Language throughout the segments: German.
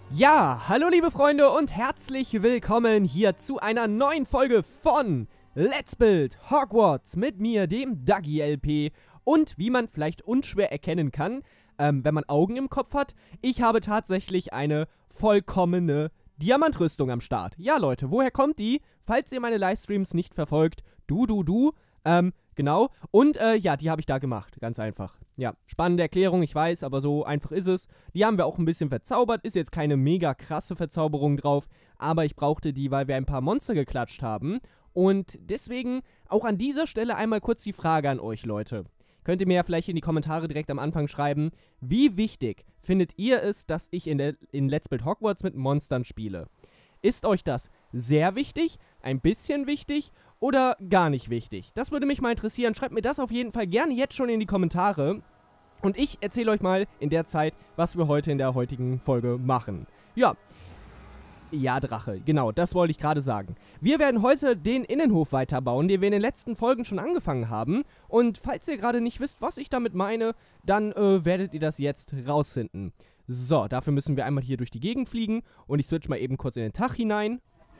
Ja, hallo liebe Freunde und herzlich willkommen hier zu einer neuen Folge von Let's Build Hogwarts mit mir, dem Dagi LP. Und wie man vielleicht unschwer erkennen kann, wenn man Augen im Kopf hat, ich habe tatsächlich eine vollkommene Diamantrüstung am Start. Ja Leute, woher kommt die? Falls ihr meine Livestreams nicht verfolgt, genau. Und ja, die habe ich da gemacht, ganz einfach. Ja, spannende Erklärung, ich weiß, aber so einfach ist es. Die haben wir auch ein bisschen verzaubert, ist jetzt keine mega krasse Verzauberung drauf, aber ich brauchte die, weil wir ein paar Monster geklatscht haben. Und deswegen auch an dieser Stelle einmal kurz die Frage an euch, Leute. Könnt ihr mir ja vielleicht in die Kommentare direkt am Anfang schreiben, wie wichtig findet ihr es, dass ich in Let's Build Hogwarts mit Monstern spiele? Ist euch das sehr wichtig, ein bisschen wichtig oder gar nicht wichtig? Das würde mich mal interessieren. Schreibt mir das auf jeden Fall gerne jetzt schon in die Kommentare. Und ich erzähle euch mal in der Zeit, was wir heute in der heutigen Folge machen. Ja, Drache, genau, das wollte ich gerade sagen. Wir werden heute den Innenhof weiterbauen, den wir in den letzten Folgen schon angefangen haben. Und falls ihr gerade nicht wisst, was ich damit meine, dann werdet ihr das jetzt rausfinden. So, dafür müssen wir einmal hier durch die Gegend fliegen und ich switch mal eben kurz in den Tag hinein.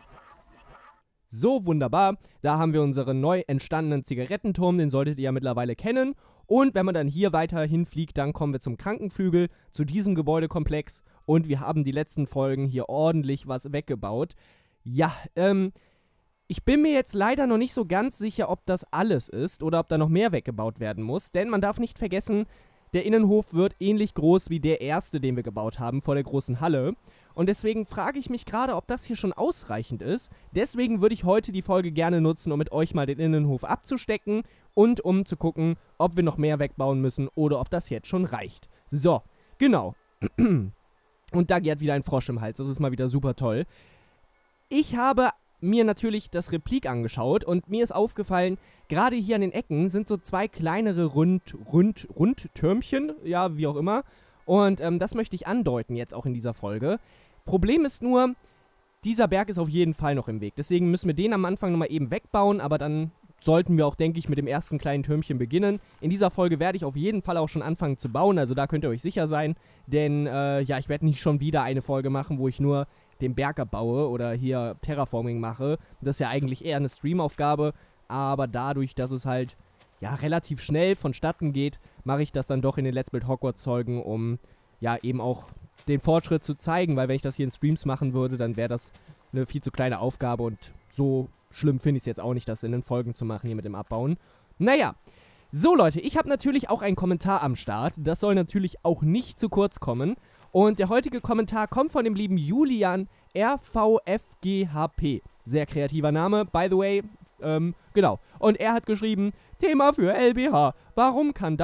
So, wunderbar. Da haben wir unseren neu entstandenen Zigarettenturm, den solltet ihr ja mittlerweile kennen. Und wenn man dann hier weiter hinfliegt, dann kommen wir zum Krankenflügel, zu diesem Gebäudekomplex. Und wir haben die letzten Folgen hier ordentlich was weggebaut. Ja, ich bin mir jetzt leider noch nicht so ganz sicher, ob das alles ist oder ob da noch mehr weggebaut werden muss. Denn man darf nicht vergessen, der Innenhof wird ähnlich groß wie der erste, den wir gebaut haben, vor der großen Halle. Und deswegen frage ich mich gerade, ob das hier schon ausreichend ist. Deswegen würde ich heute die Folge gerne nutzen, um mit euch mal den Innenhof abzustecken und um zu gucken, ob wir noch mehr wegbauen müssen oder ob das jetzt schon reicht. So, genau. Und Dagi hat wieder einen Frosch im Hals, das ist mal wieder super toll. Ich habe mir natürlich das Replik angeschaut und mir ist aufgefallen, gerade hier an den Ecken sind so zwei kleinere Rundtürmchen, ja, wie auch immer. Und das möchte ich andeuten jetzt auch in dieser Folge. Problem ist nur, dieser Berg ist auf jeden Fall noch im Weg. Deswegen müssen wir den am Anfang nochmal eben wegbauen, aber dann sollten wir auch, denke ich, mit dem ersten kleinen Türmchen beginnen. In dieser Folge werde ich auf jeden Fall auch schon anfangen zu bauen, also da könnt ihr euch sicher sein. Denn, ja, ich werde nicht schon wieder eine Folge machen, wo ich nur den Berg abbaue oder hier Terraforming mache. Das ist ja eigentlich eher eine Streamaufgabe, aber dadurch, dass es halt, ja, relativ schnell vonstatten geht, mache ich das dann doch in den Let's Build Hogwarts Folgen, um, ja, eben auch den Fortschritt zu zeigen, weil wenn ich das hier in Streams machen würde, dann wäre das eine viel zu kleine Aufgabe und so schlimm finde ich es jetzt auch nicht, das in den Folgen zu machen hier mit dem Abbauen. Naja, so Leute, ich habe natürlich auch einen Kommentar am Start, das soll natürlich auch nicht zu kurz kommen und der heutige Kommentar kommt von dem lieben Julian RVFGHP, sehr kreativer Name, by the way, genau, und er hat geschrieben, Thema für LBH. Warum kam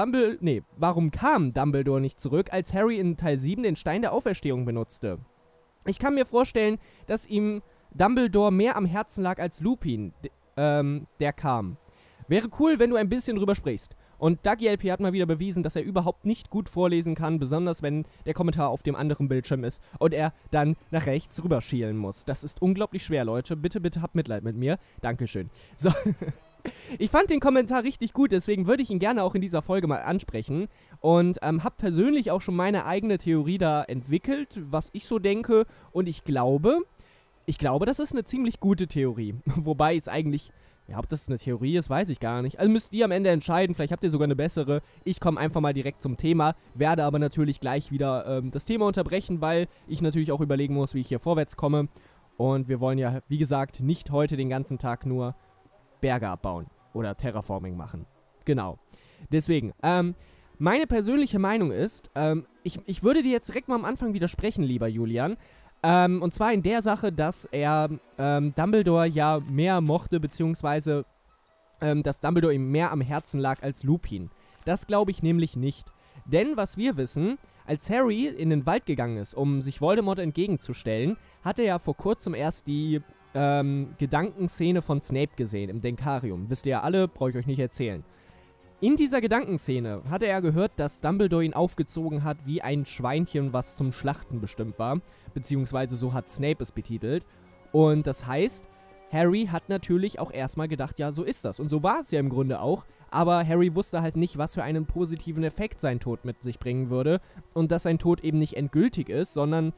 Dumbledore nicht zurück, als Harry in Teil 7 den Stein der Auferstehung benutzte? Ich kann mir vorstellen, dass ihm Dumbledore mehr am Herzen lag als Lupin, der kam. Wäre cool, wenn du ein bisschen drüber sprichst. Und Dagi LP hat mal wieder bewiesen, dass er überhaupt nicht gut vorlesen kann, besonders wenn der Kommentar auf dem anderen Bildschirm ist und er dann nach rechts rüberschielen muss. Das ist unglaublich schwer, Leute. Bitte, bitte habt Mitleid mit mir. Dankeschön. So. Ich fand den Kommentar richtig gut, deswegen würde ich ihn gerne auch in dieser Folge mal ansprechen und habe persönlich auch schon meine eigene Theorie da entwickelt, was ich so denke und ich glaube, das ist eine ziemlich gute Theorie, wobei es eigentlich, ja, ob das eine Theorie ist, weiß ich gar nicht, also müsst ihr am Ende entscheiden, vielleicht habt ihr sogar eine bessere, ich komme einfach mal direkt zum Thema, werde aber natürlich gleich wieder das Thema unterbrechen, weil ich natürlich auch überlegen muss, wie ich hier vorwärts komme und wir wollen ja, wie gesagt, nicht heute den ganzen Tag nur Berge abbauen oder Terraforming machen. Genau. Deswegen, meine persönliche Meinung ist, ich würde dir jetzt direkt mal am Anfang widersprechen, lieber Julian. Und zwar in der Sache, dass er Dumbledore ja mehr mochte, beziehungsweise dass Dumbledore ihm mehr am Herzen lag als Lupin. Das glaube ich nämlich nicht. Denn was wir wissen, als Harry in den Wald gegangen ist, um sich Voldemort entgegenzustellen, hat er ja vor kurzem erst die Gedankenszene von Snape gesehen, im Denkarium. Wisst ihr ja alle, brauche ich euch nicht erzählen. In dieser Gedankenszene hatte er gehört, dass Dumbledore ihn aufgezogen hat wie ein Schweinchen, was zum Schlachten bestimmt war. Beziehungsweise so hat Snape es betitelt. Und das heißt, Harry hat natürlich auch erstmal gedacht, ja, so ist das. Und so war es ja im Grunde auch. Aber Harry wusste halt nicht, was für einen positiven Effekt sein Tod mit sich bringen würde. Und dass sein Tod eben nicht endgültig ist, sondern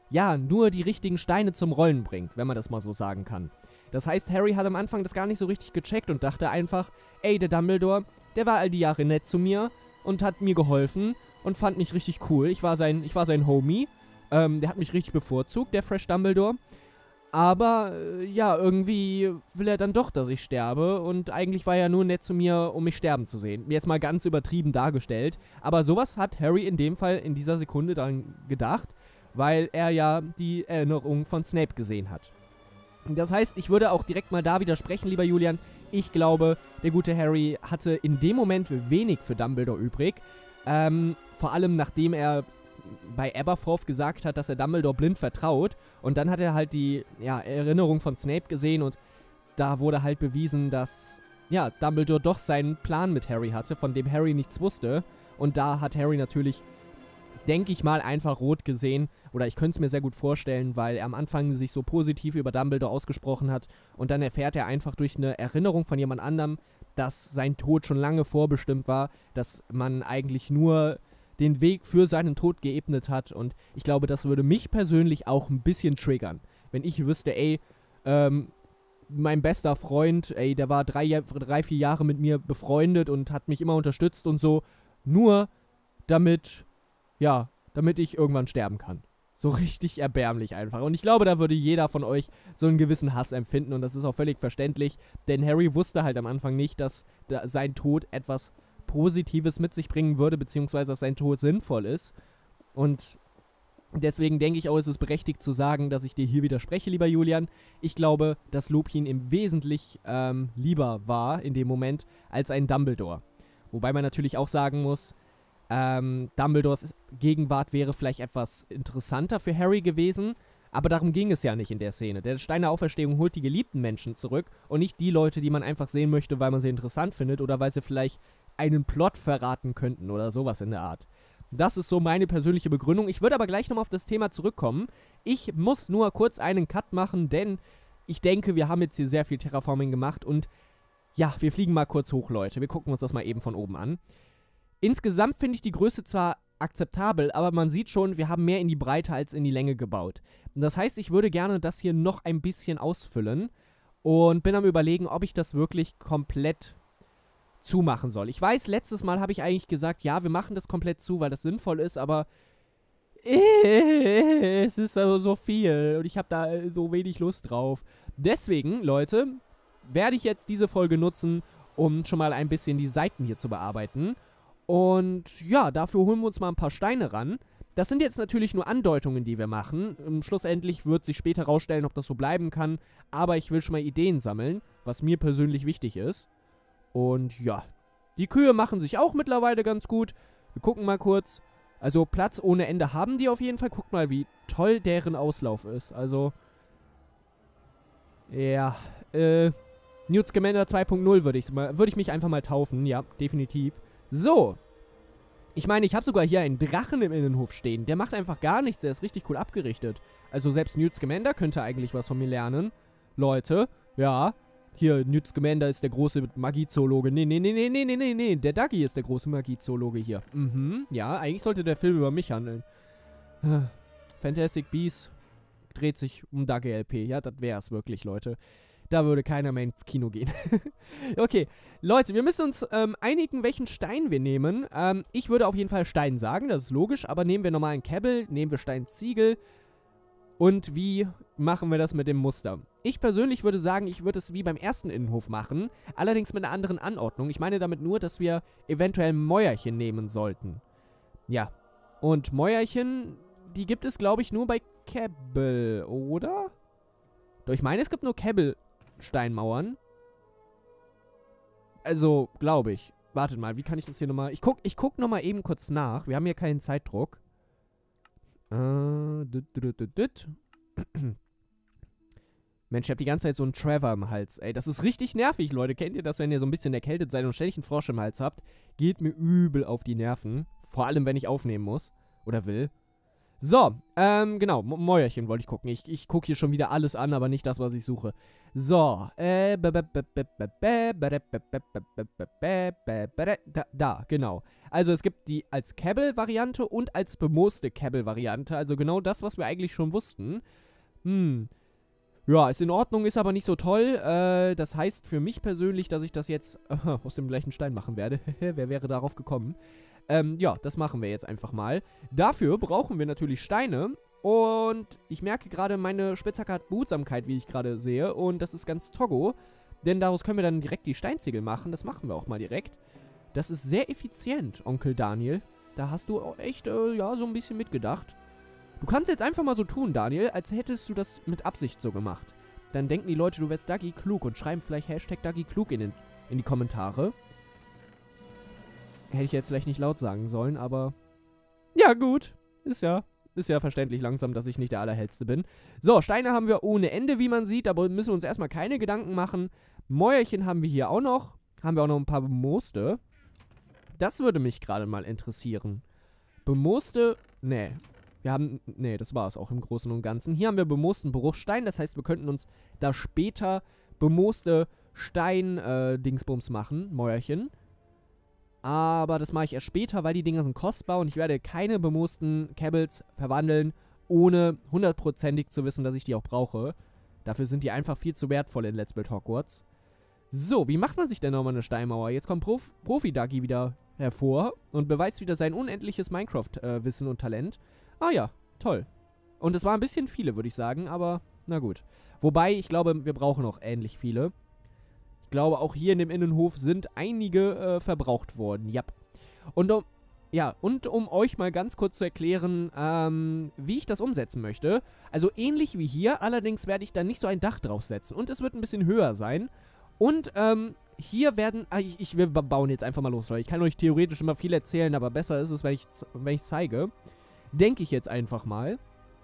ja, nur die richtigen Steine zum Rollen bringt, wenn man das mal so sagen kann. Das heißt, Harry hat am Anfang das gar nicht so richtig gecheckt und dachte einfach, ey, der Dumbledore, der war all die Jahre nett zu mir und hat mir geholfen und fand mich richtig cool. Ich war sein Homie. Der hat mich richtig bevorzugt, der Fresh Dumbledore. Aber, ja, irgendwie will er dann doch, dass ich sterbe. Und eigentlich war er nur nett zu mir, um mich sterben zu sehen. Jetzt mal ganz übertrieben dargestellt. Aber sowas hat Harry in dem Fall in dieser Sekunde dann gedacht, weil er ja die Erinnerung von Snape gesehen hat. Das heißt, ich würde auch direkt mal da widersprechen, lieber Julian. Ich glaube, der gute Harry hatte in dem Moment wenig für Dumbledore übrig. Vor allem, nachdem er bei Aberforth gesagt hat, dass er Dumbledore blind vertraut. Und dann hat er halt die Erinnerung von Snape gesehen und da wurde halt bewiesen, dass Dumbledore doch seinen Plan mit Harry hatte, von dem Harry nichts wusste. Und da hat Harry natürlich, denke ich mal, einfach rot gesehen. Oder ich könnte es mir sehr gut vorstellen, weil er am Anfang sich so positiv über Dumbledore ausgesprochen hat. Und dann erfährt er einfach durch eine Erinnerung von jemand anderem, dass sein Tod schon lange vorbestimmt war, dass man eigentlich nur den Weg für seinen Tod geebnet hat. Und ich glaube, das würde mich persönlich auch ein bisschen triggern. Wenn ich wüsste, ey, mein bester Freund, ey, der war 3, 4 Jahre mit mir befreundet und hat mich immer unterstützt und so, nur damit ich irgendwann sterben kann. So richtig erbärmlich einfach. Und ich glaube, da würde jeder von euch so einen gewissen Hass empfinden und das ist auch völlig verständlich, denn Harry wusste halt am Anfang nicht, dass sein Tod etwas Positives mit sich bringen würde, beziehungsweise dass sein Tod sinnvoll ist. Und deswegen denke ich auch, es ist berechtigt zu sagen, dass ich dir hier widerspreche, lieber Julian. Ich glaube, dass Lupin im Wesentlichen lieber war in dem Moment als ein Dumbledore. Wobei man natürlich auch sagen muss, Dumbledores Gegenwart wäre vielleicht etwas interessanter für Harry gewesen, aber darum ging es ja nicht in der Szene. Der Stein der Auferstehung holt die geliebten Menschen zurück und nicht die Leute, die man einfach sehen möchte, weil man sie interessant findet oder weil sie vielleicht einen Plot verraten könnten oder sowas in der Art. Das ist so meine persönliche Begründung. Ich würde aber gleich nochmal auf das Thema zurückkommen. Ich muss nur kurz einen Cut machen, denn ich denke, wir haben jetzt hier sehr viel Terraforming gemacht und ja, wir fliegen mal kurz hoch, Leute. Wir gucken uns das mal eben von oben an. Insgesamt finde ich die Größe zwar akzeptabel, aber man sieht schon, wir haben mehr in die Breite als in die Länge gebaut. Und das heißt, ich würde gerne das hier noch ein bisschen ausfüllen und bin am Überlegen, ob ich das wirklich komplett zumachen soll. Ich weiß, letztes Mal habe ich eigentlich gesagt, ja, wir machen das komplett zu, weil das sinnvoll ist, aber es ist so viel und ich habe da so wenig Lust drauf. Deswegen, Leute, werde ich jetzt diese Folge nutzen, um schon mal ein bisschen die Seiten hier zu bearbeiten. Und ja, dafür holen wir uns mal ein paar Steine ran. Das sind jetzt natürlich nur Andeutungen, die wir machen. Schlussendlich wird sich später rausstellen, ob das so bleiben kann. Aber ich will schon mal Ideen sammeln, was mir persönlich wichtig ist. Und ja, die Kühe machen sich auch mittlerweile ganz gut. Wir gucken mal kurz. Also Platz ohne Ende haben die auf jeden Fall. Guckt mal, wie toll deren Auslauf ist. Also, ja, Newt Scamander 2.0 würde ich mich einfach mal taufen. Ja, definitiv. So. Ich meine, ich habe sogar hier einen Drachen im Innenhof stehen. Der macht einfach gar nichts. Der ist richtig cool abgerichtet. Also selbst Newt Scamander könnte eigentlich was von mir lernen. Leute, ja. Hier, Newt Scamander ist der große Magiezoologe. Nee. Der Dougie ist der große Magiezoologe hier. Ja, eigentlich sollte der Film über mich handeln. Fantastic Beasts dreht sich um Dougie LP. Ja, das wäre es wirklich, Leute. Da würde keiner mehr ins Kino gehen. Okay, Leute, wir müssen uns einigen, welchen Stein wir nehmen. Ich würde auf jeden Fall Stein sagen, das ist logisch. Aber nehmen wir normalen Kebbel, nehmen wir Steinziegel. Und wie machen wir das mit dem Muster? Ich persönlich würde sagen, ich würde es wie beim ersten Innenhof machen. Allerdings mit einer anderen Anordnung. Ich meine damit nur, dass wir eventuell Mäuerchen nehmen sollten. Ja. Und Mäuerchen, die gibt es, glaube ich, nur bei Kebbel, oder? Doch ich meine, es gibt nur Kebbel-Steinmauern. Also, glaube ich. Wartet mal, wie kann ich das hier nochmal... Ich guck nochmal eben kurz nach. Wir haben hier keinen Zeitdruck. Mensch, ich hab die ganze Zeit so einen Trevor im Hals. Ey, das ist richtig nervig, Leute. Kennt ihr das, wenn ihr so ein bisschen erkältet seid und ständig einen Frosch im Hals habt? Geht mir übel auf die Nerven. Vor allem, wenn ich aufnehmen muss. Oder will. So, genau, Mäuerchen wollte ich gucken. Ich gucke hier schon wieder alles an, aber nicht das, was ich suche. So, da, genau. Also es gibt die als Cabble-Variante und als bemooste Cabble-Variante. Also genau das, was wir eigentlich schon wussten. Ja, ist in Ordnung, ist aber nicht so toll. Das heißt für mich persönlich, dass ich das jetzt aus dem gleichen Stein machen werde. Wer wäre darauf gekommen? Ja, das machen wir jetzt einfach mal. Dafür brauchen wir natürlich Steine. Und ich merke gerade, meine Spitzhacke hat Behutsamkeit, wie ich gerade sehe. Und das ist ganz Togo. Denn daraus können wir dann direkt die Steinziegel machen. Das machen wir auch mal direkt. Das ist sehr effizient, Onkel Daniel. Da hast du auch echt, ja, so ein bisschen mitgedacht. Du kannst jetzt einfach mal so tun, Daniel, als hättest du das mit Absicht so gemacht. Dann denken die Leute, du wärst Dagi klug und schreiben vielleicht Hashtag Dagi klug in die Kommentare. Hätte ich jetzt vielleicht nicht laut sagen sollen, aber ja gut. Ist ja verständlich langsam, dass ich nicht der Allerhellste bin. So, Steine haben wir ohne Ende, wie man sieht, aber müssen wir uns erstmal keine Gedanken machen. Mäuerchen haben wir hier auch noch. Haben wir auch noch ein paar bemooste. Das würde mich gerade mal interessieren. Bemooste, nee. Nee, das war es auch im Großen und Ganzen. Hier haben wir bemoosten Bruchstein, das heißt, wir könnten uns da später bemooste Stein-Dingsbums machen, Mäuerchen. Aber das mache ich erst später, weil die Dinger sind kostbar und ich werde keine bemoosten Cabbles verwandeln, ohne hundertprozentig zu wissen, dass ich die auch brauche. Dafür sind die einfach viel zu wertvoll in Let's Build Hogwarts. So, wie macht man sich denn nochmal eine Steinmauer? Jetzt kommt Profi-Dagi wieder hervor und beweist wieder sein unendliches Minecraft-Wissen und Talent. Ah ja, toll. Und es waren ein bisschen viele, würde ich sagen, aber na gut. Wobei, ich glaube, wir brauchen noch ähnlich viele. Ich glaube, auch hier in dem Innenhof sind einige verbraucht worden. Ja. Und um euch mal ganz kurz zu erklären, wie ich das umsetzen möchte. Also ähnlich wie hier, allerdings werde ich dann nicht so ein Dach draufsetzen. Und es wird ein bisschen höher sein. Und hier werden... wir bauen jetzt einfach mal los, Leute. Ich kann euch theoretisch immer viel erzählen, aber besser ist es, wenn ich zeige. Denke ich jetzt einfach mal.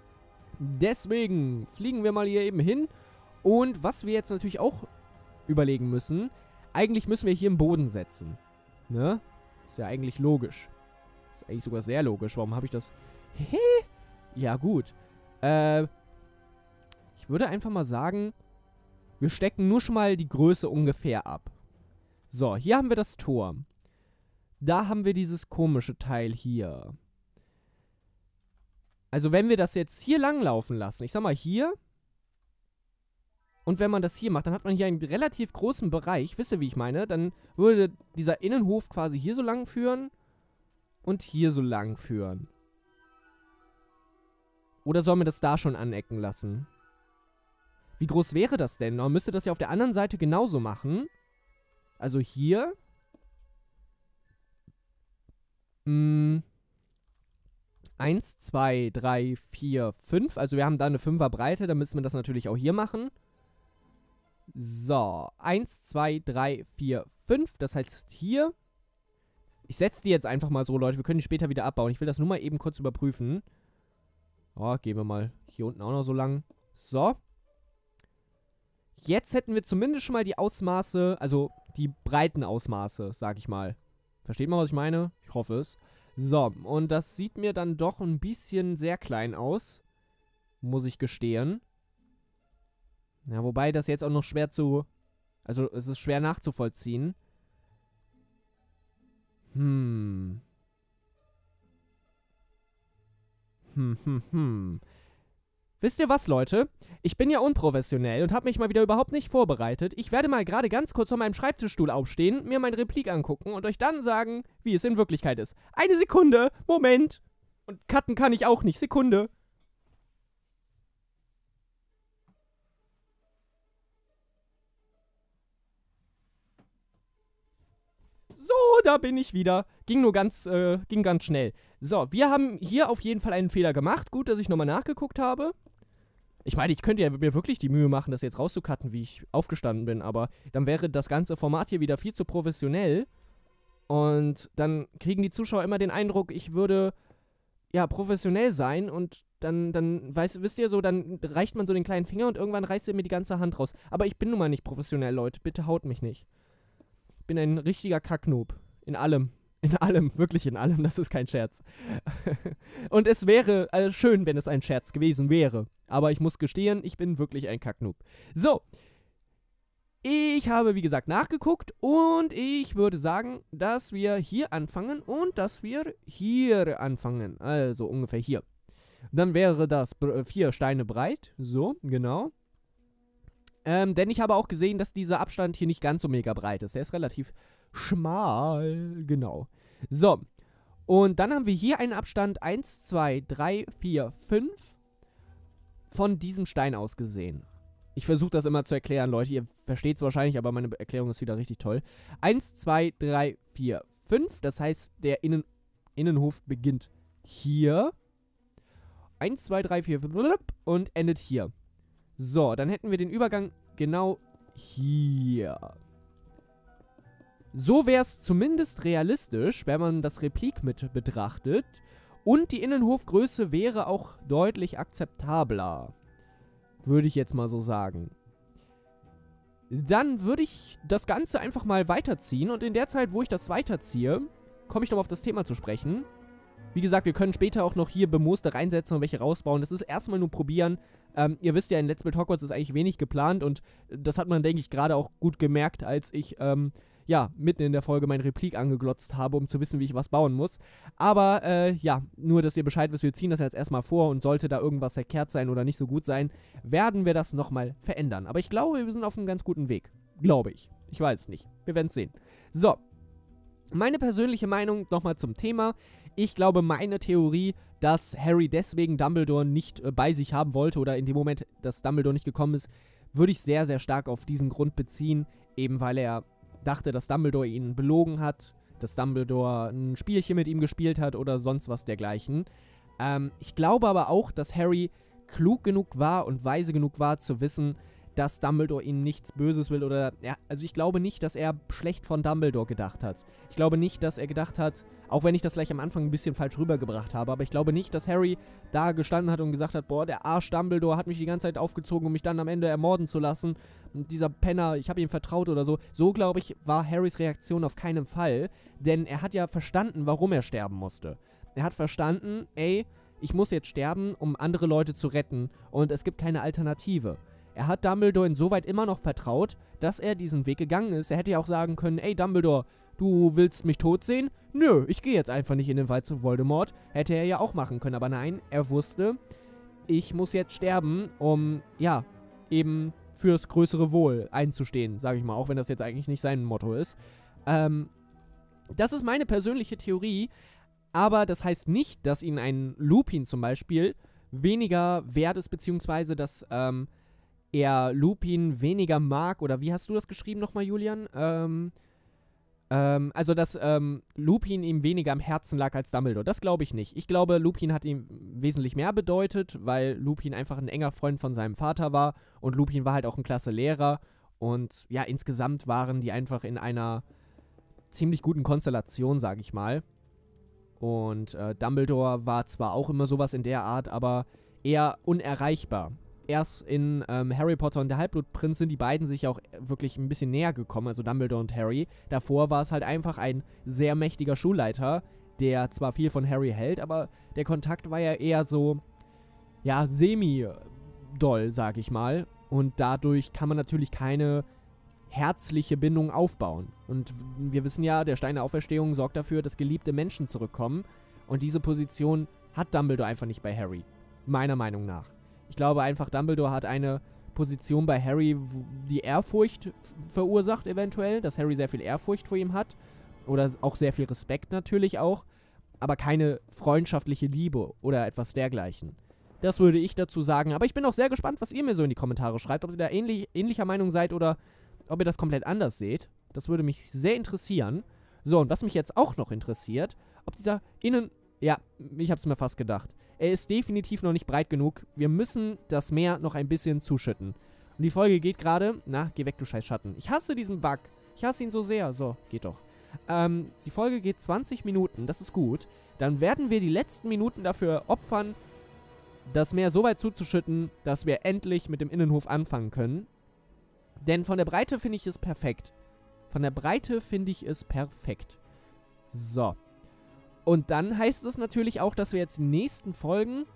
Deswegen fliegen wir mal hier eben hin. Und was wir jetzt natürlich auch überlegen müssen, eigentlich müssen wir hier einen Boden setzen. Ne? Ist ja eigentlich logisch. Ist eigentlich sogar sehr logisch. Warum habe ich das... Hä? Ja, gut. Ich würde einfach mal sagen, wir stecken nur schon mal die Größe ungefähr ab. So, hier haben wir das Tor. Da haben wir dieses komische Teil hier. Also wenn wir das jetzt hier lang laufen lassen, ich sag mal hier, und wenn man das hier macht, dann hat man hier einen relativ großen Bereich, wisst ihr, wie ich meine? Dann würde dieser Innenhof quasi hier so lang führen und hier so lang führen. Oder sollen wir das da schon anecken lassen? Wie groß wäre das denn? Man müsste das ja auf der anderen Seite genauso machen. Also hier. 1, 2, 3, 4, 5. Also wir haben da eine 5er Breite, dann müssen wir das natürlich auch hier machen. So, 1, 2, 3, 4, 5. Das heißt hier. Ich setze die jetzt einfach mal so, Leute. Wir können die später wieder abbauen. Ich will das nur mal eben kurz überprüfen. Oh, gehen wir mal hier unten auch noch so lang. So. Jetzt hätten wir zumindest schon mal die Ausmaße, also die Breitenausmaße, sag ich mal. Versteht man, was ich meine? Ich hoffe es. So, und das sieht mir dann doch ein bisschen sehr klein aus. Muss ich gestehen. Ja, wobei das jetzt auch noch schwer also es ist schwer nachzuvollziehen. Wisst ihr was, Leute? Ich bin ja unprofessionell und habe mich mal wieder überhaupt nicht vorbereitet. Ich werde mal gerade ganz kurz von meinem Schreibtischstuhl aufstehen, mir meine Replik angucken und euch dann sagen, wie es in Wirklichkeit ist. Eine Sekunde! Moment! Und cutten kann ich auch nicht. Sekunde! So, da bin ich wieder. Ging ganz schnell. So, wir haben hier auf jeden Fall einen Fehler gemacht. Gut, dass ich nochmal nachgeguckt habe. Ich meine, ich könnte ja mir wirklich die Mühe machen, das jetzt rauszucutten, wie ich aufgestanden bin, aber dann wäre das ganze Format hier wieder viel zu professionell. Und dann kriegen die Zuschauer immer den Eindruck, ich würde, ja, professionell sein und dann wisst ihr so, dann reicht man so den kleinen Finger und irgendwann reißt ihr mir die ganze Hand raus. Aber ich bin nun mal nicht professionell, Leute. Bitte haut mich nicht. Ich bin ein richtiger Kacknoob. In allem. In allem, wirklich in allem, das ist kein Scherz. Und es wäre schön, wenn es ein Scherz gewesen wäre. Aber ich muss gestehen, ich bin wirklich ein Kacknoob. So. Ich habe, wie gesagt, nachgeguckt und ich würde sagen, dass wir hier anfangen und dass wir hier anfangen. Also ungefähr hier. Dann wäre das 4 Steine breit. So, genau. Denn ich habe auch gesehen, dass dieser Abstand hier nicht ganz so mega breit ist. Er ist relativ schmal. Genau. So. Und dann haben wir hier einen Abstand 1, 2, 3, 4, 5 von diesem Stein aus gesehen. Ich versuche das immer zu erklären, Leute. Ihr versteht es wahrscheinlich, aber meine Erklärung ist wieder richtig toll. 1, 2, 3, 4, 5. Das heißt, der Innenhof beginnt hier. 1, 2, 3, 4, 5 und endet hier. So, dann hätten wir den Übergang genau hier. So wäre es zumindest realistisch, wenn man das Replik mit betrachtet. Und die Innenhofgröße wäre auch deutlich akzeptabler. Würde ich jetzt mal so sagen. Dann würde ich das Ganze einfach mal weiterziehen. Und in der Zeit, wo ich das weiterziehe, komme ich noch auf das Thema zu sprechen. Wie gesagt, wir können später auch noch hier Bemooste reinsetzen und welche rausbauen. Das ist erstmal nur probieren. Ihr wisst ja, in Let's Play Hogwarts ist eigentlich wenig geplant. Und das hat man, denke ich, gerade auch gut gemerkt, als ich ja, mitten in der Folge meine Replik angeglotzt habe, um zu wissen, wie ich was bauen muss. Aber, ja, nur, dass ihr Bescheid wisst, wir ziehen das jetzt erstmal vor und sollte da irgendwas verkehrt sein oder nicht so gut sein, werden wir das nochmal verändern. Aber ich glaube, wir sind auf einem ganz guten Weg. Glaube ich. Ich weiß es nicht. Wir werden es sehen. So. Meine persönliche Meinung nochmal zum Thema. Ich glaube, meine Theorie, dass Harry deswegen Dumbledore nicht bei sich haben wollte oder in dem Moment, dass Dumbledore nicht gekommen ist, würde ich sehr, sehr stark auf diesen Grund beziehen, eben weil er dachte, dass Dumbledore ihn belogen hat, dass Dumbledore ein Spielchen mit ihm gespielt hat oder sonst was dergleichen. Ich glaube aber auch, dass Harry klug genug war und weise genug war zu wissen, dass Dumbledore ihm nichts Böses will oder, ja, also ich glaube nicht, dass er schlecht von Dumbledore gedacht hat. Ich glaube nicht, dass er gedacht hat, auch wenn ich das gleich am Anfang ein bisschen falsch rübergebracht habe, aber ich glaube nicht, dass Harry da gestanden hat und gesagt hat, boah, der Arsch Dumbledore hat mich die ganze Zeit aufgezogen, um mich dann am Ende ermorden zu lassen. Und dieser Penner, ich habe ihm vertraut oder so. So, glaube ich, war Harrys Reaktion auf keinen Fall, denn er hat ja verstanden, warum er sterben musste. Er hat verstanden, ey, ich muss jetzt sterben, um andere Leute zu retten und es gibt keine Alternative. Er hat Dumbledore insoweit immer noch vertraut, dass er diesen Weg gegangen ist. Er hätte ja auch sagen können, ey Dumbledore, du willst mich tot sehen? Nö, ich gehe jetzt einfach nicht in den Wald zu Voldemort. Hätte er ja auch machen können, aber nein, er wusste, ich muss jetzt sterben, um, ja, eben fürs größere Wohl einzustehen, sage ich mal, auch wenn das jetzt eigentlich nicht sein Motto ist. Das ist meine persönliche Theorie, aber das heißt nicht, dass ihn ein Lupin zum Beispiel weniger wert ist, beziehungsweise dass, er Lupin weniger mag, oder wie hast du das geschrieben nochmal, Julian? Also, dass Lupin ihm weniger am Herzen lag als Dumbledore. Das glaube ich nicht. Ich glaube, Lupin hat ihm wesentlich mehr bedeutet, weil Lupin einfach ein enger Freund von seinem Vater war und Lupin war halt auch ein klasse Lehrer und ja, insgesamt waren die einfach in einer ziemlich guten Konstellation, sage ich mal. Und Dumbledore war zwar auch immer sowas in der Art, aber eher unerreichbar. Erst in Harry Potter und der Halbblutprinz sind die beiden sich auch wirklich ein bisschen näher gekommen, also Dumbledore und Harry. Davor war es halt einfach ein sehr mächtiger Schulleiter, der zwar viel von Harry hält, aber der Kontakt war ja eher so, ja, semi-doll, sag ich mal. Und dadurch kann man natürlich keine herzliche Bindung aufbauen. Und wir wissen ja, der Stein der Auferstehung sorgt dafür, dass geliebte Menschen zurückkommen. Und diese Position hat Dumbledore einfach nicht bei Harry. Meiner Meinung nach. Ich glaube einfach, Dumbledore hat eine Position bei Harry, die Ehrfurcht verursacht eventuell, dass Harry sehr viel Ehrfurcht vor ihm hat oder auch sehr viel Respekt natürlich auch, aber keine freundschaftliche Liebe oder etwas dergleichen. Das würde ich dazu sagen, aber ich bin auch sehr gespannt, was ihr mir so in die Kommentare schreibt, ob ihr da ähnlicher Meinung seid oder ob ihr das komplett anders seht. Das würde mich sehr interessieren. So, und was mich jetzt auch noch interessiert, ob dieser Ja, ich hab's mir fast gedacht. Er ist definitiv noch nicht breit genug. Wir müssen das Meer noch ein bisschen zuschütten. Und die Folge geht gerade... Na, geh weg, du scheiß Schatten. Ich hasse diesen Bug. Ich hasse ihn so sehr. So, geht doch. Die Folge geht 20 Minuten. Das ist gut. Dann werden wir die letzten Minuten dafür opfern, das Meer so weit zuzuschütten, dass wir endlich mit dem Innenhof anfangen können. Denn von der Breite finde ich es perfekt. Von der Breite finde ich es perfekt. So. Und dann heißt es natürlich auch, dass wir jetzt in den nächsten Folgen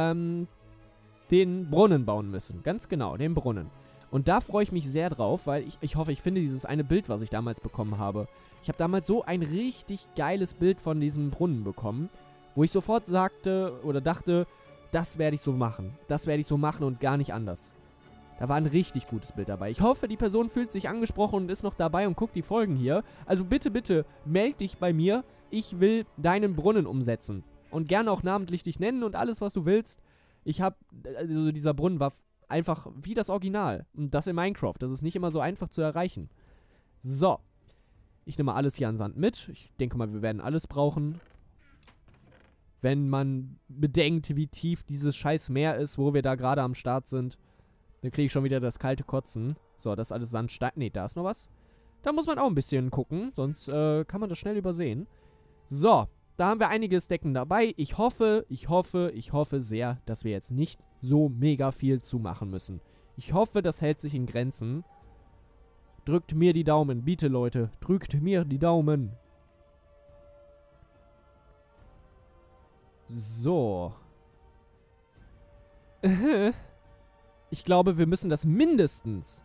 den Brunnen bauen müssen. Ganz genau, den Brunnen. Und da freue ich mich sehr drauf, weil ich hoffe, ich finde dieses eine Bild, was ich damals bekommen habe. Ich habe damals so ein richtig geiles Bild von diesem Brunnen bekommen, wo ich sofort sagte oder dachte, das werde ich so machen. Das werde ich so machen und gar nicht anders. Da war ein richtig gutes Bild dabei. Ich hoffe, die Person fühlt sich angesprochen und ist noch dabei und guckt die Folgen hier. Also bitte, bitte, meld dich bei mir. Ich will deinen Brunnen umsetzen. Und gerne auch namentlich dich nennen und alles, was du willst. Also dieser Brunnen war einfach wie das Original. Und das in Minecraft. Das ist nicht immer so einfach zu erreichen. So. Ich nehme mal alles hier an Sand mit. Ich denke mal, wir werden alles brauchen. Wenn man bedenkt, wie tief dieses scheiß Meer ist, wo wir da gerade am Start sind. Dann kriege ich schon wieder das kalte Kotzen. So, das ist alles Sandstein. Ne, da ist noch was. Da muss man auch ein bisschen gucken, sonst kann man das schnell übersehen. So, da haben wir einige Decken dabei. Ich hoffe sehr, dass wir jetzt nicht so mega viel zumachen müssen. Ich hoffe, das hält sich in Grenzen. Drückt mir die Daumen, bitte Leute. Drückt mir die Daumen. So. Ich glaube, wir müssen das mindestens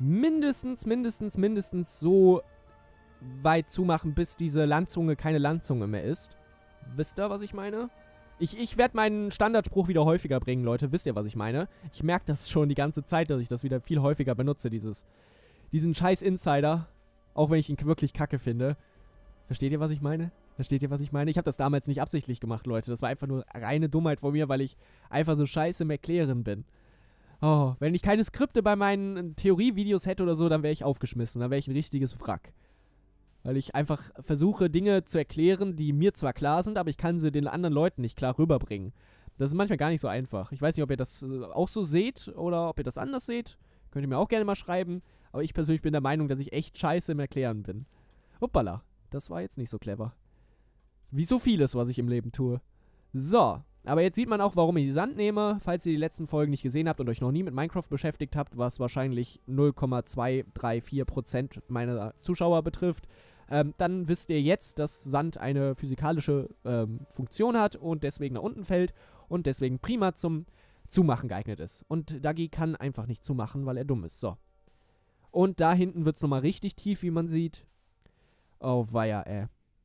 so weit zumachen, bis diese Landzunge keine Landzunge mehr ist. Wisst ihr, was ich meine? Ich werde meinen Standardspruch wieder häufiger bringen, Leute. Wisst ihr, was ich meine? Ich merke das schon die ganze Zeit, dass ich das wieder viel häufiger benutze, diesen scheiß Insider. Auch wenn ich ihn wirklich kacke finde. Versteht ihr, was ich meine? Versteht ihr, was ich meine? Ich habe das damals nicht absichtlich gemacht, Leute. Das war einfach nur reine Dummheit von mir, weil ich einfach so scheiße im Erklären bin. Oh, wenn ich keine Skripte bei meinen Theorievideos hätte oder so, dann wäre ich aufgeschmissen. Dann wäre ich ein richtiges Wrack. Weil ich einfach versuche, Dinge zu erklären, die mir zwar klar sind, aber ich kann sie den anderen Leuten nicht klar rüberbringen. Das ist manchmal gar nicht so einfach. Ich weiß nicht, ob ihr das auch so seht oder ob ihr das anders seht. Könnt ihr mir auch gerne mal schreiben. Aber ich persönlich bin der Meinung, dass ich echt scheiße im Erklären bin. Hoppala, das war jetzt nicht so clever. Wie so vieles, was ich im Leben tue. So, aber jetzt sieht man auch, warum ich die Sand nehme. Falls ihr die letzten Folgen nicht gesehen habt und euch noch nie mit Minecraft beschäftigt habt, was wahrscheinlich 0,234% meiner Zuschauer betrifft, dann wisst ihr jetzt, dass Sand eine physikalische Funktion hat und deswegen nach unten fällt und deswegen prima zum Zumachen geeignet ist. Und Dagi kann einfach nicht zumachen, weil er dumm ist. So. Und da hinten wird es nochmal richtig tief, wie man sieht. Oh, weia, ey.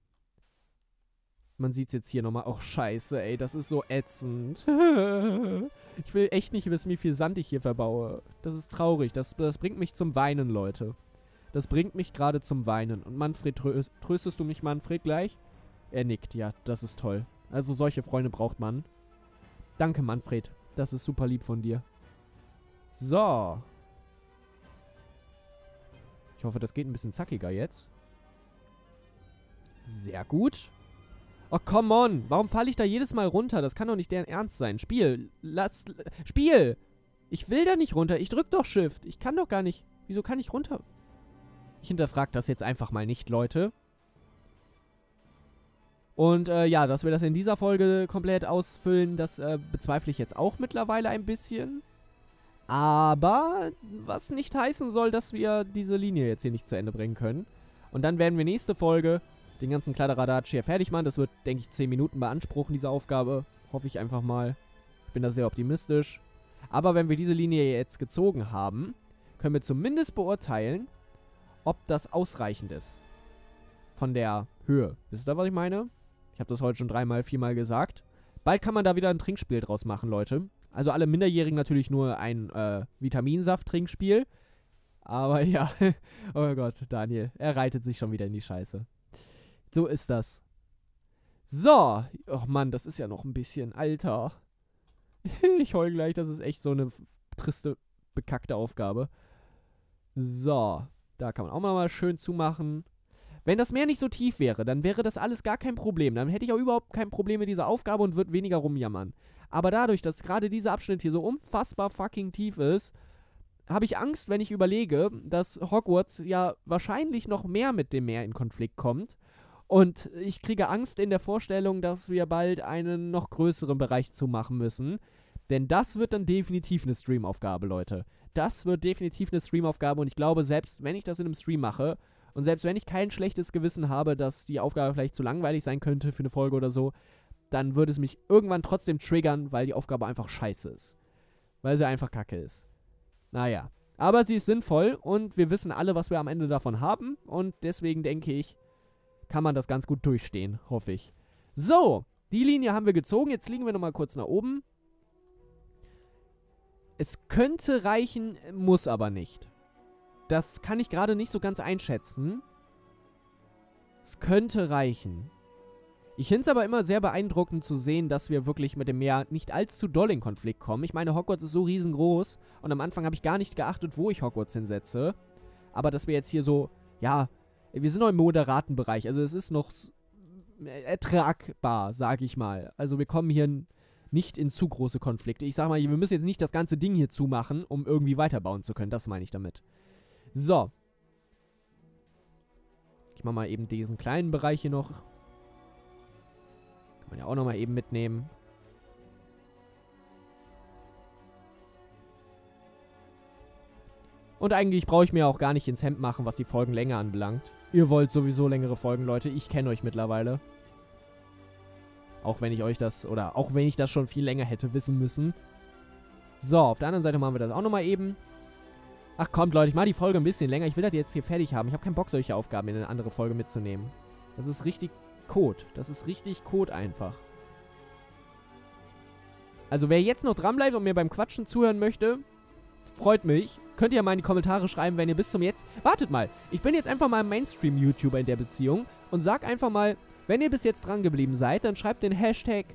Man sieht es jetzt hier nochmal. Oh, scheiße, ey. Das ist so ätzend. Ich will echt nicht wissen, wie viel Sand ich hier verbaue. Das ist traurig. Das bringt mich zum Weinen, Leute. Das bringt mich gerade zum Weinen. Und Manfred, tröstest du mich, Manfred, gleich? Er nickt. Ja, das ist toll. Also solche Freunde braucht man. Danke, Manfred. Das ist super lieb von dir. So. Ich hoffe, das geht ein bisschen zackiger jetzt. Sehr gut. Oh, come on. Warum falle ich da jedes Mal runter? Das kann doch nicht deren Ernst sein. Spiel. Spiel! Ich will da nicht runter. Ich drück doch Shift. Ich kann doch gar nicht. Wieso kann ich runter? Ich hinterfrage das jetzt einfach mal nicht, Leute. Und ja, dass wir das in dieser Folge komplett ausfüllen, das bezweifle ich jetzt auch mittlerweile ein bisschen. Aber was nicht heißen soll, dass wir diese Linie jetzt hier nicht zu Ende bringen können. Und dann werden wir nächste Folge den ganzen Kladderadatsch hier fertig machen. Das wird, denke ich, 10 Minuten beanspruchen, diese Aufgabe. Hoffe ich einfach mal. Ich bin da sehr optimistisch. Aber wenn wir diese Linie jetzt gezogen haben, können wir zumindest beurteilen, ob das ausreichend ist. Von der Höhe. Wisst ihr, was ich meine? Ich habe das heute schon 3-mal, 4-mal gesagt. Bald kann man da wieder ein Trinkspiel draus machen, Leute. Also alle Minderjährigen natürlich nur ein Vitaminsaft-Trinkspiel. Aber ja, oh Gott, Daniel, er reitet sich schon wieder in die Scheiße. So ist das. So, oh Mann, das ist ja noch ein bisschen, Alter. Ich heul gleich, das ist echt so eine triste, bekackte Aufgabe. So, da kann man auch mal schön zumachen. Wenn das Meer nicht so tief wäre, dann wäre das alles gar kein Problem. Dann hätte ich auch überhaupt kein Problem mit dieser Aufgabe und würde weniger rumjammern. Aber dadurch, dass gerade dieser Abschnitt hier so unfassbar fucking tief ist, habe ich Angst, wenn ich überlege, dass Hogwarts ja wahrscheinlich noch mehr mit dem Meer in Konflikt kommt. Und ich kriege Angst in der Vorstellung, dass wir bald einen noch größeren Bereich zumachen müssen. Denn das wird dann definitiv eine Streamaufgabe, Leute. Das wird definitiv eine Streamaufgabe und ich glaube, selbst wenn ich das in einem Stream mache Und selbst wenn ich kein schlechtes Gewissen habe, dass die Aufgabe vielleicht zu langweilig sein könnte für eine Folge oder so, dann würde es mich irgendwann trotzdem triggern, weil die Aufgabe einfach scheiße ist. Weil sie einfach kacke ist. Naja. Aber sie ist sinnvoll und wir wissen alle, was wir am Ende davon haben. Und deswegen denke ich, kann man das ganz gut durchstehen, hoffe ich. So, die Linie haben wir gezogen. Jetzt fliegen wir nochmal kurz nach oben. Es könnte reichen, muss aber nicht. Das kann ich gerade nicht so ganz einschätzen. Es könnte reichen. Ich finde es aber immer sehr beeindruckend zu sehen, dass wir wirklich mit dem Meer nicht allzu doll in Konflikt kommen. Ich meine, Hogwarts ist so riesengroß und am Anfang habe ich gar nicht geachtet, wo ich Hogwarts hinsetze. Aber dass wir jetzt hier so, ja, wir sind noch im moderaten Bereich. Also es ist noch ertragbar, sage ich mal. Also wir kommen hier nicht in zu große Konflikte. Ich sag mal, wir müssen jetzt nicht das ganze Ding hier zumachen, um irgendwie weiterbauen zu können. Das meine ich damit. So. Ich mache mal eben diesen kleinen Bereich hier noch. Kann man ja auch nochmal eben mitnehmen. Und eigentlich brauche ich mir auch gar nicht ins Hemd machen, was die Folgenlänge anbelangt. Ihr wollt sowieso längere Folgen, Leute. Ich kenne euch mittlerweile. Auch wenn ich euch das, oder auch wenn ich das schon viel länger hätte wissen müssen. So, auf der anderen Seite machen wir das auch nochmal eben. Ach kommt, Leute, ich mache die Folge ein bisschen länger. Ich will das jetzt hier fertig haben. Ich habe keinen Bock, solche Aufgaben in eine andere Folge mitzunehmen. Das ist richtig Kot. Das ist richtig Kot einfach. Also wer jetzt noch dranbleibt und mir beim Quatschen zuhören möchte, freut mich. Könnt ihr ja mal in die Kommentare schreiben, wenn ihr bis zum jetzt... Wartet mal, ich bin jetzt einfach mal ein Mainstream-YouTuber in der Beziehung und sag einfach mal, wenn ihr bis jetzt dran geblieben seid, dann schreibt den Hashtag,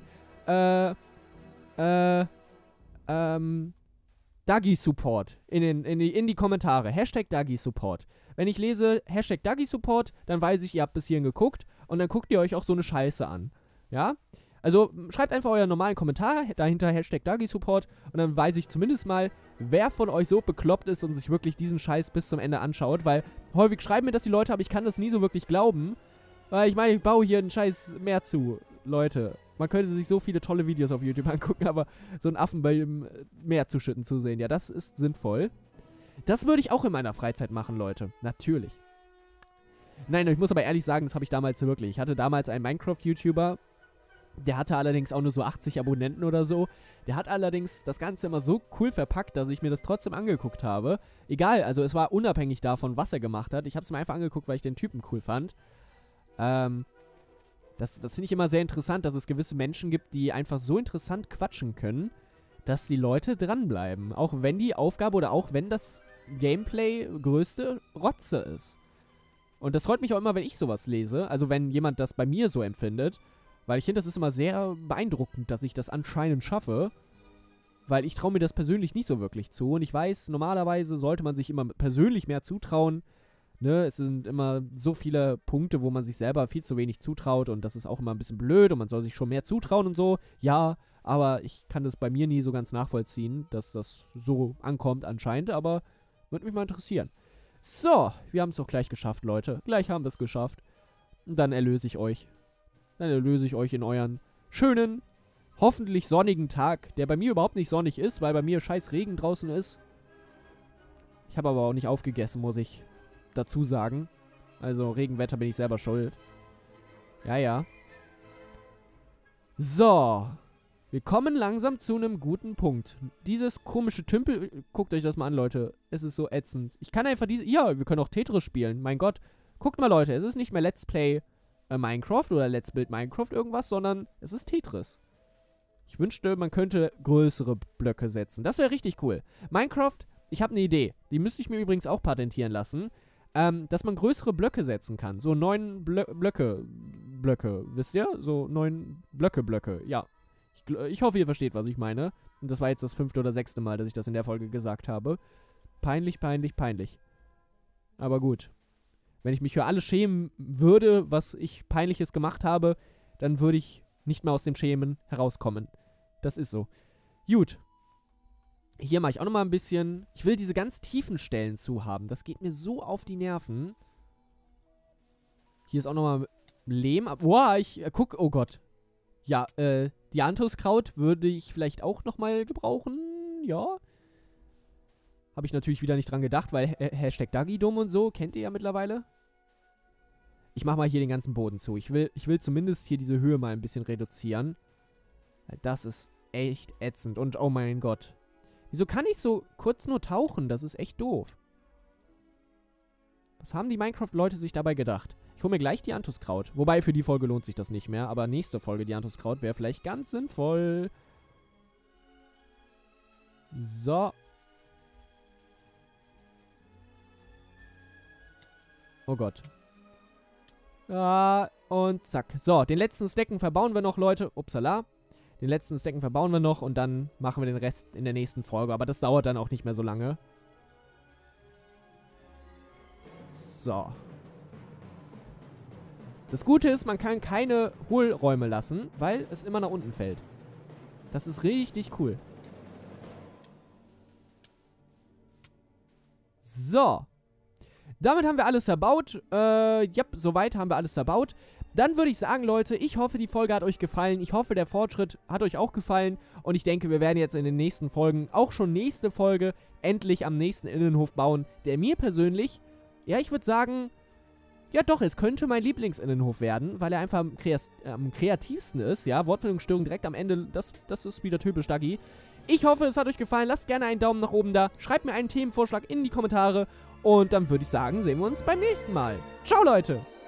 Dagi-Support in die Kommentare. Hashtag Dagi-Support. Wenn ich lese Hashtag Dagi-Support, dann weiß ich, ihr habt bis hierhin geguckt und dann guckt ihr euch auch so eine Scheiße an. Ja? Also schreibt einfach euren normalen Kommentar, dahinter Hashtag Dagi-Support und dann weiß ich zumindest mal, wer von euch so bekloppt ist und sich wirklich diesen Scheiß bis zum Ende anschaut, weil häufig schreiben mir das die Leute, aber ich kann das nie so wirklich glauben, weil ich meine, ich baue hier einen Scheiß mehr zu, Leute. Man könnte sich so viele tolle Videos auf YouTube angucken, aber so einen Affen beim Meer zuschütten zu sehen, ja, das ist sinnvoll. Das würde ich auch in meiner Freizeit machen, Leute. Natürlich. Nein, ich muss aber ehrlich sagen, das habe ich damals wirklich. Ich hatte damals einen Minecraft-YouTuber, der hatte allerdings auch nur so 80 Abonnenten oder so. Der hat allerdings das Ganze immer so cool verpackt, dass ich mir das trotzdem angeguckt habe. Egal, also es war unabhängig davon, was er gemacht hat. Ich habe es mir einfach angeguckt, weil ich den Typen cool fand. Das finde ich immer sehr interessant, dass es gewisse Menschen gibt, die einfach so interessant quatschen können, dass die Leute dranbleiben. Auch wenn die Aufgabe oder auch wenn das Gameplay größte Rotze ist. Und das freut mich auch immer, wenn ich sowas lese. Also wenn jemand das bei mir so empfindet. Weil ich finde, das ist immer sehr beeindruckend, dass ich das anscheinend schaffe. Weil ich traue mir das persönlich nicht so wirklich zu. Und ich weiß, normalerweise sollte man sich immer persönlich mehr zutrauen. Ne, es sind immer so viele Punkte, wo man sich selber viel zu wenig zutraut und das ist auch immer ein bisschen blöd und man soll sich schon mehr zutrauen und so. Ja, aber ich kann das bei mir nie so ganz nachvollziehen, dass das so ankommt anscheinend, aber würde mich mal interessieren. So, wir haben es doch gleich geschafft, Leute. Gleich haben wir es geschafft. Und dann erlöse ich euch. Dann erlöse ich euch in euren schönen, hoffentlich sonnigen Tag, der bei mir überhaupt nicht sonnig ist, weil bei mir scheiß Regen draußen ist. Ich habe aber auch nicht aufgegessen, muss ich dazu sagen. Also Regenwetter bin ich selber schuld. Ja, ja. So. Wir kommen langsam zu einem guten Punkt. Dieses komische Tümpel... Guckt euch das mal an, Leute. Es ist so ätzend. Ich kann einfach diese... Ja, wir können auch Tetris spielen. Mein Gott. Guckt mal, Leute. Es ist nicht mehr Let's Play Minecraft oder Let's Build Minecraft irgendwas, sondern es ist Tetris. Ich wünschte, man könnte größere Blöcke setzen. Das wäre richtig cool. Minecraft, ich habe eine Idee. Die müsste ich mir übrigens auch patentieren lassen. Dass man größere Blöcke setzen kann. So 9 Blöcke, wisst ihr? So 9 Blöcke, ja. Ich hoffe, ihr versteht, was ich meine. Und das war jetzt das 5. oder 6. Mal, dass ich das in der Folge gesagt habe. Peinlich, peinlich, peinlich. Aber gut. Wenn ich mich für alles schämen würde, was ich Peinliches gemacht habe, dann würde ich nicht mehr aus dem Schämen herauskommen. Das ist so. Gut. Hier mache ich auch nochmal ein bisschen... Ich will diese ganz tiefen Stellen zu haben. Das geht mir so auf die Nerven. Hier ist auch nochmal Lehm. Boah, guck... Oh Gott. Ja, Dianthuskraut würde ich vielleicht auch nochmal gebrauchen. Ja. Habe ich natürlich wieder nicht dran gedacht, weil Hashtag Dagi-Dumm und so kennt ihr ja mittlerweile. Ich mache mal hier den ganzen Boden zu. Ich will zumindest hier diese Höhe mal ein bisschen reduzieren. Das ist echt ätzend. Und oh mein Gott. Wieso kann ich so kurz nur tauchen? Das ist echt doof. Was haben die Minecraft-Leute sich dabei gedacht? Ich hole mir gleich die Anthuskraut. Wobei, für die Folge lohnt sich das nicht mehr. Aber nächste Folge, die Anthuskraut, wäre vielleicht ganz sinnvoll. So. Oh Gott. Ja, und zack. So, den letzten Stecken verbauen wir noch, Leute. Upsala. Den letzten Stecken verbauen wir noch und dann machen wir den Rest in der nächsten Folge. Aber das dauert dann auch nicht mehr so lange. So. Das Gute ist, man kann keine Hohlräume lassen, weil es immer nach unten fällt. Das ist richtig cool. So. Damit haben wir alles verbaut. Ja, soweit haben wir alles verbaut. Dann würde ich sagen, Leute, ich hoffe, die Folge hat euch gefallen. Ich hoffe, der Fortschritt hat euch auch gefallen. Und ich denke, wir werden jetzt in den nächsten Folgen, auch schon nächste Folge, endlich am nächsten Innenhof bauen, der mir persönlich, ja, ich würde sagen, ja doch, es könnte mein Lieblingsinnenhof werden, weil er einfach am kreativsten ist, ja. Wortfindungsstörung direkt am Ende, das ist wieder typisch Dagi. Ich hoffe, es hat euch gefallen. Lasst gerne einen Daumen nach oben da. Schreibt mir einen Themenvorschlag in die Kommentare. Und dann würde ich sagen, sehen wir uns beim nächsten Mal. Ciao, Leute!